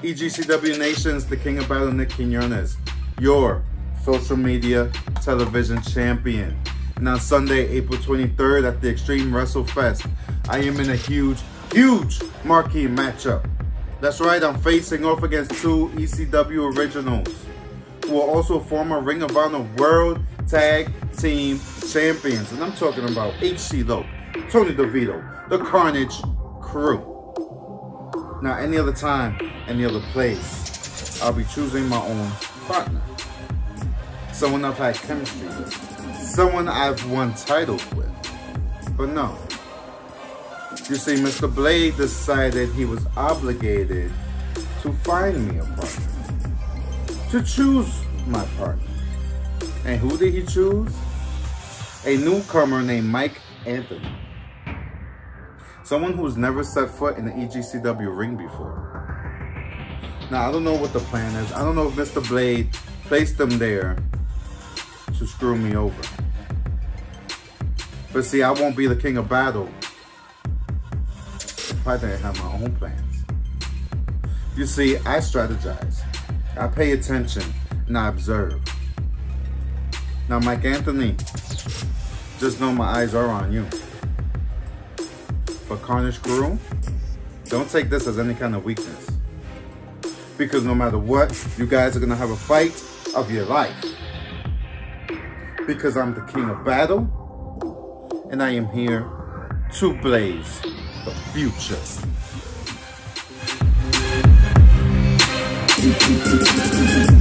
EGCW Nations, the King of Battle, Nick Quiñones, your social media television champion. And on Sunday, April 23rd at the Extreme Wrestle Fest, I am in a huge marquee matchup. That's right, I'm facing off against two ECW originals who are also former Ring of Honor World Tag Team Champions. And I'm talking about HC Loc, Tony DeVito, the Carnage Crew. Now, any other time, any other place, I'll be choosing my own partner. Someone I've had chemistry with. Someone I've won titles with. But no. You see, Mr. Blade decided he was obligated to find me a partner. To choose my partner. And who did he choose? A newcomer named Mike Anthony. Someone who's never set foot in the EGCW ring before. Now, I don't know what the plan is. I don't know if Mr. Blade placed them there to screw me over. But see, I won't be the king of battle if I didn't have my own plans. You see, I strategize. I pay attention and I observe. Now, Mike Anthony, just know my eyes are on you. But Carnage Crew, don't take this as any kind of weakness. Because no matter what, you guys are going to have a fight of your life. Because I'm the king of battle, and I am here to blaze the future.